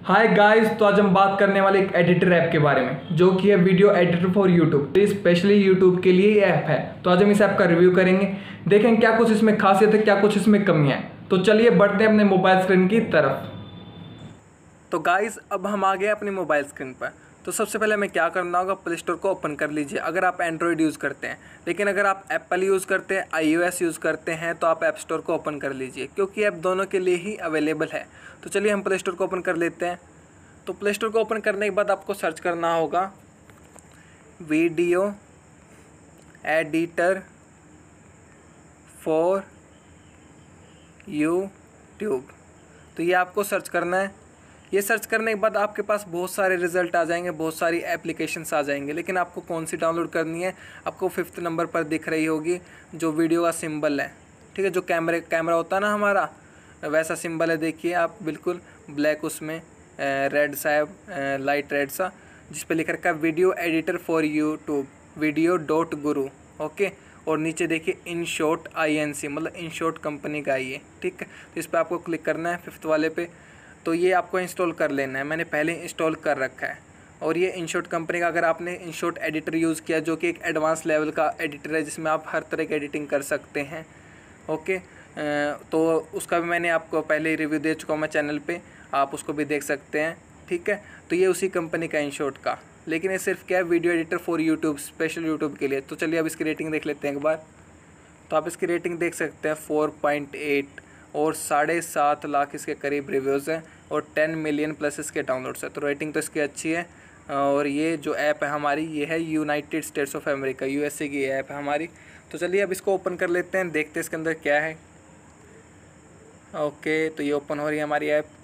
Hi guys, तो आज हम बात करने वाले एक एडिटर ऐप के बारे में जो कि है वीडियो एडिटर फॉर यूट्यूब। तो स्पेशली यूट्यूब के लिए ये ऐप है। तो आज हम इस ऐप का रिव्यू करेंगे, देखेंगे क्या कुछ इसमें खासियत है, क्या कुछ इसमें कमियां हैं। तो चलिए बढ़ते हैं अपने मोबाइल स्क्रीन की तरफ। तो गाइस अब हम आ गए अपनी मोबाइल स्क्रीन पर। तो सबसे पहले हमें क्या करना होगा, प्ले स्टोर को ओपन कर लीजिए अगर आप एंड्रॉयड यूज़ करते हैं। लेकिन अगर आप एप्पल यूज़ करते हैं, iOS यूज़ करते हैं, तो आप ऐप स्टोर को ओपन कर लीजिए क्योंकि ऐप दोनों के लिए ही अवेलेबल है। तो चलिए हम प्ले स्टोर को ओपन कर लेते हैं। तो प्ले स्टोर को ओपन करने के बाद आपको सर्च करना होगा वीडियो एडिटर फॉर यूट्यूब। तो ये आपको सर्च करना है। ये सर्च करने के बाद आपके पास बहुत सारे रिज़ल्ट आ जाएंगे, बहुत सारी एप्लीकेशंस आ जाएंगे। लेकिन आपको कौन सी डाउनलोड करनी है, आपको 5th नंबर पर दिख रही होगी जो वीडियो का सिंबल है, ठीक है, जो कैमरा होता है ना हमारा, वैसा सिंबल है। देखिए आप, बिल्कुल ब्लैक, उसमें रेड सा है, लाइट रेड सा, जिस पे लिख रखा है video editor for YouTube video.guru। Okay, और नीचे देखिए InShot INC, मतलब InShot कंपनी का ये, ठीक है। तो इस पर आपको क्लिक करना है 5th वाले पे। तो ये आपको इंस्टॉल कर लेना है, मैंने पहले इंस्टॉल कर रखा है। और ये InShot कंपनी का, अगर आपने InShot एडिटर यूज़ किया जो कि एक एडवांस लेवल का एडिटर है जिसमें आप हर तरह की एडिटिंग कर सकते हैं, ओके, तो उसका भी मैंने आपको पहले ही रिव्यू दे चुका हूँ मैं चैनल पे, आप उसको भी देख सकते हैं, ठीक है। तो ये उसी कंपनी का InShot का, लेकिन ये सिर्फ क्या है, video editor for YouTube, special YouTube के लिए। तो चलिए अब इसकी रेटिंग देख लेते हैं एक बार। तो आप इसकी रेटिंग देख सकते हैं 4.8 और 7.5 लाख इसके करीब रिव्यूज़ हैं और 10 मिलियन प्लस इसके डाउनलोड्स है। तो रेटिंग तो इसकी अच्छी है। और ये जो ऐप है हमारी, ये है United States of America, USA की ऐप है हमारी। तो चलिए अब इसको ओपन कर लेते हैं, देखते हैं इसके अंदर क्या है। ओके, तो ये ओपन हो रही है हमारी ऐप,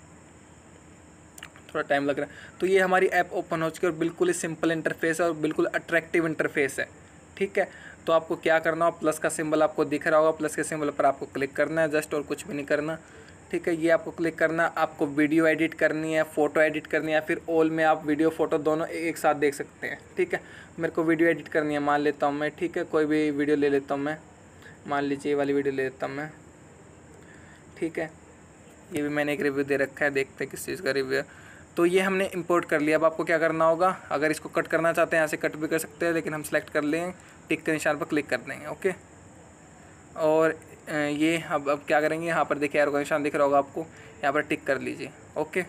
थोड़ा टाइम लग रहा है। तो ये हमारी ऐप ओपन हो चुकी है और बिल्कुल ही सिंपल इंटरफेस है और बिल्कुल अट्रैक्टिव इंटरफेस है, ठीक है। तो आपको क्या करना हो, प्लस का सिंबल आपको दिख रहा होगा, प्लस के सिंबल पर आपको क्लिक करना है जस्ट, और कुछ भी नहीं करना, ठीक है। ये आपको क्लिक करना, आपको वीडियो एडिट करनी है, फ़ोटो एडिट करनी है, फिर ऑल में आप वीडियो फ़ोटो दोनों एक साथ देख सकते हैं, ठीक है। मेरे को वीडियो एडिट करनी है, मान लेता हूँ मैं, ठीक है, कोई भी वीडियो ले लेता हूँ मैं, मान लीजिए ये वाली वीडियो ले लेता हूँ मैं, ठीक है। ये भी मैंने एक रिव्यू दे रखा है, देखते हैं किस चीज़ का रिव्यू है। तो ये हमने इंपोर्ट कर लिया। अब आपको क्या करना होगा, अगर इसको कट करना चाहते हैं यहाँ से कट भी कर सकते हैं, लेकिन हम सेलेक्ट कर लें, टिक के निशान पर क्लिक कर देंगे, ओके। और ये अब क्या करेंगे, यहाँ पर देखिए एरो का निशान दिख रहा होगा आपको, यहाँ पर टिक कर लीजिए, ओके।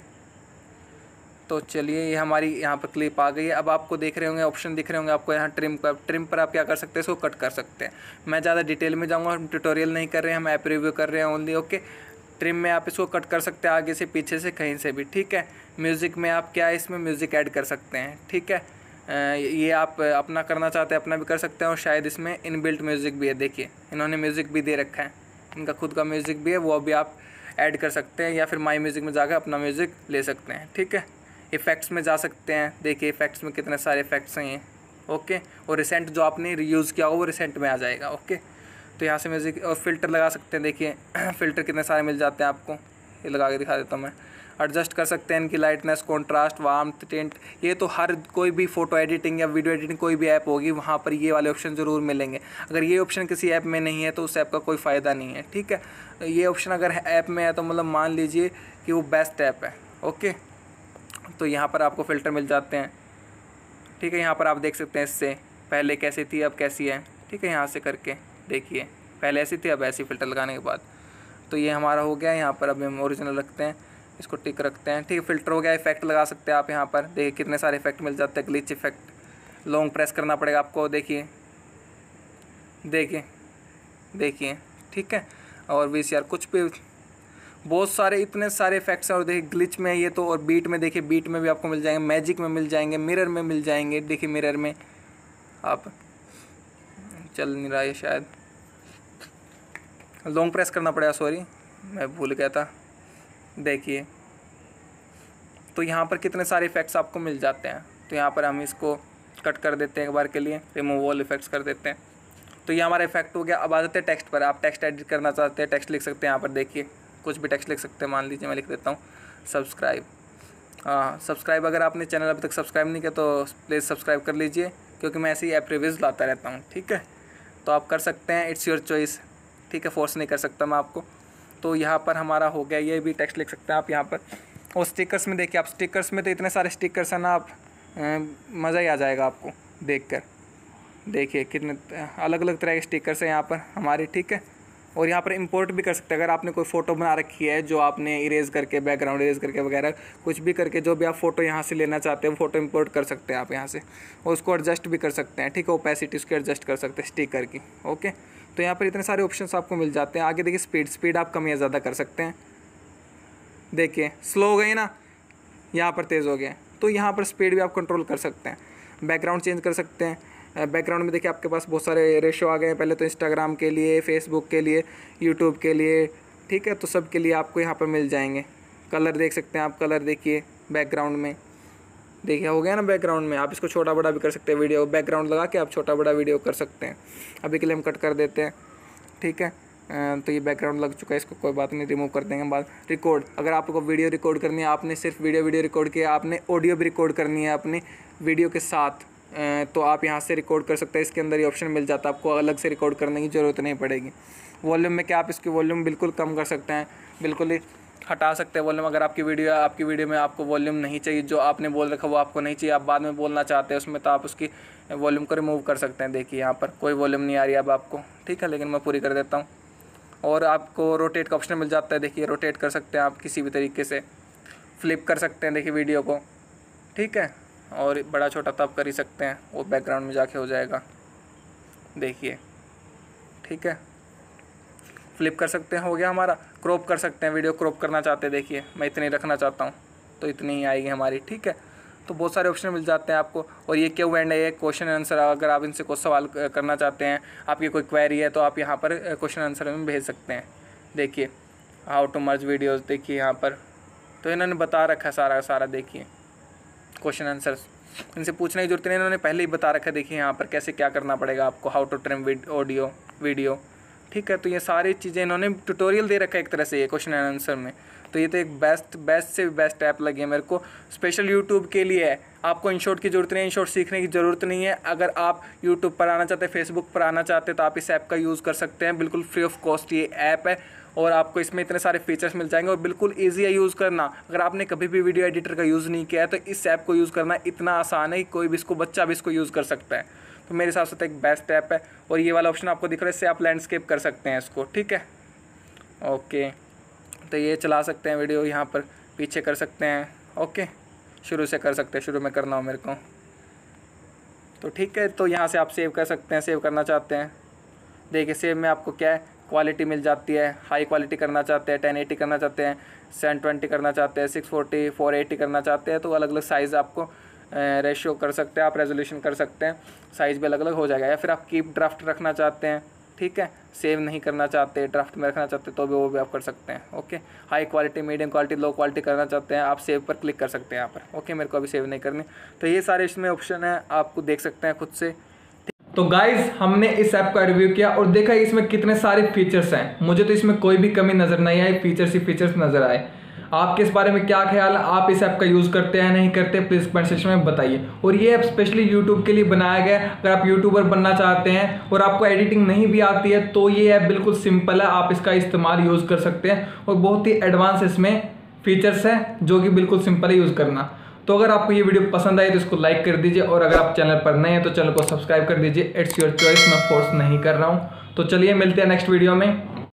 तो चलिए ये हमारी यहाँ पर क्लिप आ गई है। अब आपको देख रहे होंगे, ऑप्शन दिख रहे होंगे आपको यहाँ ट्रिम पर आप क्या कर सकते हैं, इसको कट कर सकते हैं। मैं ज़्यादा डिटेल में जाऊँगा, हम ट्यूटोरियल नहीं कर रहे हैं, हम ऐप रिव्यू कर रहे हैं ओनली, ओके। ट्रिम में आप इसको कट कर सकते हैं, आगे से, पीछे से, कहीं से भी, ठीक है। म्यूज़िक में आप क्या है, इसमें म्यूज़िक ऐड कर सकते हैं, ठीक है। ये आप अपना करना चाहते हैं अपना भी कर सकते हैं, और शायद इसमें इनबिल्ट म्यूज़िक भी है, देखिए इन्होंने म्यूज़िक भी दे रखा है, इनका खुद का म्यूज़िक भी है, वो भी आप ऐड कर सकते हैं, या फिर माई म्यूज़िक में जाकर अपना म्यूज़िक ले सकते हैं, ठीक है। इफ़ेक्ट्स में जा सकते हैं, देखिए इफ़ेक्ट्स में कितने सारे इफ़ेक्ट्स हैं ये, ओके। और रिसेंट जो आपने रीयूज़ किया हो वो रिसेंट में आ जाएगा, ओके। तो यहाँ से म्यूज़िक और फ़िल्टर लगा सकते हैं, देखिए फ़िल्टर कितने सारे मिल जाते हैं आपको, ये लगा के दिखा देता हूँ मैं। एडजस्ट कर सकते हैं इनकी लाइटनेस, कॉन्ट्रास्ट, वार्मथ, टिंट। ये तो हर कोई भी फ़ोटो एडिटिंग या वीडियो एडिटिंग कोई भी ऐप होगी वहाँ पर ये वाले ऑप्शन ज़रूर मिलेंगे। अगर ये ऑप्शन किसी ऐप में नहीं है तो उस ऐप का कोई फ़ायदा नहीं है, ठीक है। ये ऑप्शन अगर ऐप में है तो मतलब मान लीजिए कि वो बेस्ट ऐप है, ओके। तो यहाँ पर आपको फ़िल्टर मिल जाते हैं, ठीक है। यहाँ पर आप देख सकते हैं इससे पहले कैसी थी अब कैसी है, ठीक है। यहाँ से करके देखिए, पहले ऐसी थी अब ऐसी, फ़िल्टर लगाने के बाद। तो ये हमारा हो गया। यहाँ पर अब हम ओरिजिनल रखते हैं, इसको टिक रखते हैं, ठीक है। फ़िल्टर हो गया। इफेक्ट लगा सकते हैं आप, यहाँ पर देखिए कितने सारे इफेक्ट मिल जाते हैं। ग्लिच इफेक्ट, लॉन्ग प्रेस करना पड़ेगा आपको, देखिए देखिए देखिए, ठीक है। और VCR, कुछ भी, बहुत सारे, इतने सारे इफेक्ट्स हैं। और देखिए ग्लिच में ये तो, और बीट में देखिए, बीट में भी आपको मिल जाएंगे, मैजिक में मिल जाएंगे, मिरर में मिल जाएंगे, देखिए मिरर में आप, चल नहीं रहा है शायद, लॉन्ग प्रेस करना पड़ेगा, सॉरी मैं भूल गया था, देखिए। तो यहाँ पर कितने सारे इफेक्ट्स आपको मिल जाते हैं। तो यहाँ पर हम इसको कट कर देते हैं एक बार के लिए, रिमूव ऑल इफेक्ट्स कर देते हैं। तो ये हमारा इफेक्ट हो गया। अब आ जाते हैं टेक्स्ट पर। आप टेक्स्ट एडिट करना चाहते हैं, टेक्स्ट लिख सकते हैं, यहाँ पर देखिए कुछ भी टेक्स्ट लिख सकते हैं। मान लीजिए मैं लिख देता हूँ सब्सक्राइब। हाँ, सब्सक्राइब, अगर आपने चैनल अभी तक सब्सक्राइब नहीं किया तो प्लीज़ सब्सक्राइब कर लीजिए, क्योंकि मैं ऐसे ही ऐप रिव्यूज़ लाता रहता हूँ, ठीक है। तो आप कर सकते हैं, इट्स योर चॉइस, ठीक है, फोर्स नहीं कर सकता मैं आपको। तो यहाँ पर हमारा हो गया, ये भी टेक्स्ट लिख सकते हैं आप यहाँ पर, और स्टिकर्स में देखिए आप, स्टिकर्स में तो इतने सारे स्टिकर्स हैं ना, आप मज़ा ही आ जाएगा आपको देखकर। देखिए कितने अलग अलग तरह के स्टिकर्स हैं यहाँ पर हमारे, ठीक है। और यहाँ पर इंपोर्ट भी कर सकते हैं। अगर आपने कोई फ़ोटो बना रखी है जो आपने इरेज करके, बैकग्राउंड इरेज करके वगैरह कुछ भी करके, जो भी आप फ़ोटो यहाँ से लेना चाहते हैं फ़ोटो इंपोर्ट कर सकते हैं आप यहाँ से, और उसको एडजस्ट भी कर सकते हैं, ठीक है। ओपेसिटी उसकी एडजस्ट कर सकते हैं स्टिकर की, ओके। तो यहाँ पर इतने सारे ऑप्शंस आपको मिल जाते हैं। आगे देखिए स्पीड आप कम या ज़्यादा कर सकते हैं। देखिए स्लो हो गई ना, यहाँ पर तेज़ हो गया, तो यहाँ पर स्पीड भी आप कंट्रोल कर सकते हैं। बैकग्राउंड चेंज कर सकते हैं। बैकग्राउंड में देखिए आपके पास बहुत सारे रेशो आ गए हैं। पहले तो इंस्टाग्राम के लिए, फेसबुक के लिए, यूट्यूब के लिए, ठीक है। तो सब के लिए आपको यहाँ पर मिल जाएंगे। कलर देख सकते हैं आप, कलर देखिए बैकग्राउंड में, देखिए हो गया ना। बैकग्राउंड में आप इसको छोटा बड़ा भी कर सकते हैं, वीडियो बैकग्राउंड लगा के आप छोटा बड़ा वीडियो कर सकते हैं। अभी के लिए हम कट कर देते हैं, ठीक है। तो ये बैकग्राउंड लग चुका है, इसको कोई बात नहीं, रिमूव कर देंगे बाद। रिकॉर्ड, अगर आपको वीडियो रिकॉर्ड करनी है, आपने सिर्फ वीडियो रिकॉर्ड किया, आपने ऑडियो भी रिकॉर्ड करनी है अपनी वीडियो के साथ, तो आप यहाँ से रिकॉर्ड कर सकते हैं। इसके अंदर ये ऑप्शन मिल जाता है, आपको अलग से रिकॉर्ड करने की ज़रूरत नहीं पड़ेगी। वॉल्यूम में क्या, आप इसकी वॉल्यूम बिल्कुल कम कर सकते हैं, बिल्कुल ही हटा सकते हैं वॉल्यूम। अगर आपकी वीडियो में आपको वॉल्यूम नहीं चाहिए, जो आपने बोल रखा वो आपको नहीं चाहिए, आप बाद में बोलना चाहते हैं उसमें, तो आप उसकी वॉल्यूम को रिमूव कर सकते हैं। देखिए यहाँ पर कोई वॉल्यूम नहीं आ रही अब आपको, ठीक है, लेकिन मैं पूरी कर देता हूँ। और आपको रोटेट का ऑप्शन मिल जाता है। देखिए रोटेट कर सकते हैं आप किसी भी तरीके से, फ्लिप कर सकते हैं देखिए वीडियो को, ठीक है। और बड़ा छोटा तो आप कर ही सकते हैं, वो बैकग्राउंड में जाके हो जाएगा, देखिए, ठीक है। फ्लिप कर सकते हैं, हो गया हमारा। क्रॉप कर सकते हैं, वीडियो क्रॉप करना चाहते हैं, देखिए मैं इतनी रखना चाहता हूँ तो इतनी ही आएगी हमारी, ठीक है। तो बहुत सारे ऑप्शन मिल जाते हैं आपको। और ये Q&A है, क्वेश्चन आंसर, अगर आप इनसे कोई सवाल करना चाहते हैं, आपकी कोई क्वेरी है, तो आप यहाँ पर क्वेश्चन आंसर में भेज सकते हैं। देखिए हाउ टू मर्ज वीडियोज़, देखिए यहाँ पर तो इन्होंने बता रखा है सारा, देखिए क्वेश्चन आंसर, इनसे पूछने की जरूरत नहीं, इन्होंने पहले ही बता रखा है। देखिए यहाँ पर कैसे क्या करना पड़ेगा आपको, how to trim audio video, ठीक है। तो ये सारी चीज़ें इन्होंने ट्यूटोरियल दे रखा है एक तरह से ये क्वेश्चन एंड आंसर में। तो ये तो एक बेस्ट से बेस्ट ऐप लगी है मेरे को, स्पेशल यूट्यूब के लिए है। आपको इनशॉट की ज़रूरत नहीं है, इनशॉट सीखने की ज़रूरत नहीं है। अगर आप यूट्यूब पर आना चाहते हैं, फेसबुक पर आना चाहते हैं, तो आप इस ऐप का यूज़ कर सकते हैं, बिल्कुल फ्री ऑफ कॉस्ट ये ऐप है। और आपको इसमें इतने सारे फीचर्स मिल जाएंगे और बिल्कुल ईजी है यूज़ करना। अगर आपने कभी भी वीडियो एडिटर का यूज़ नहीं किया है, तो इस ऐप को यूज़ करना इतना आसान है कि कोई भी इसको, बच्चा भी इसको यूज़ कर सकता है। तो मेरे हिसाब से तो एक बेस्ट ऐप है। और ये वाला ऑप्शन आपको दिख रहा है, इससे आप लैंडस्केप कर सकते हैं इसको, ठीक है, ओके। तो ये चला सकते हैं वीडियो, यहाँ पर पीछे कर सकते हैं, ओके। शुरू से कर सकते हैं, शुरू में करना हो मेरे को तो, ठीक है। तो यहाँ से आप सेव कर सकते हैं, सेव करना चाहते हैं, देखिए सेव में आपको क्या है, क्वालिटी मिल जाती है। हाई क्वालिटी करना चाहते हैं, 1080 करना चाहते हैं, 720 करना चाहते हैं, 640, 480 करना चाहते हैं, तो अलग अलग साइज़ आपको रेशियो कर सकते हैं आप, रेजोल्यूशन कर सकते हैं, साइज़ भी अलग अलग हो जाएगा। या फिर आप कीप ड्राफ्ट रखना चाहते हैं, ठीक है, सेव नहीं करना चाहते, ड्राफ्ट में रखना चाहते हैं, तो भी वो भी आप कर सकते हैं, okay. High quality, medium quality, low quality करना चाहते हैं, आप सेव पर क्लिक कर सकते हैं यहाँ पर, ओके। मेरे को अभी सेव नहीं करनी। तो ये सारे इसमें ऑप्शन है, आपको देख सकते हैं खुद से। तो गाइज हमने इस ऐप का रिव्यू किया और देखा इसमें कितने सारे फीचर्स हैं। मुझे तो इसमें कोई भी कमी नज़र नहीं आई, फीचर्स ही फीचर्स नज़र आए। आपके इस बारे में क्या ख्याल है, आप इस ऐप का यूज़ करते हैं नहीं करते, प्लीज़ कमेंट सेक्शन में बताइए। और ये ऐप स्पेशली यूट्यूब के लिए बनाया गया है। अगर आप यूट्यूबर बनना चाहते हैं और आपको एडिटिंग नहीं भी आती है, तो ये ऐप बिल्कुल सिंपल है, आप इसका इस्तेमाल यूज़ कर सकते हैं। और बहुत ही एडवांस इसमें फीचर्स हैं जो कि बिल्कुल सिंपल है यूज़ करना। तो अगर आपको ये वीडियो पसंद आई तो इसको लाइक कर दीजिए, और अगर आप चैनल पर नए हैं तो चैनल को सब्सक्राइब कर दीजिए। इट्स योर चॉइस, मैं फोर्स नहीं कर रहा हूँ। तो चलिए मिलते हैं नेक्स्ट वीडियो में।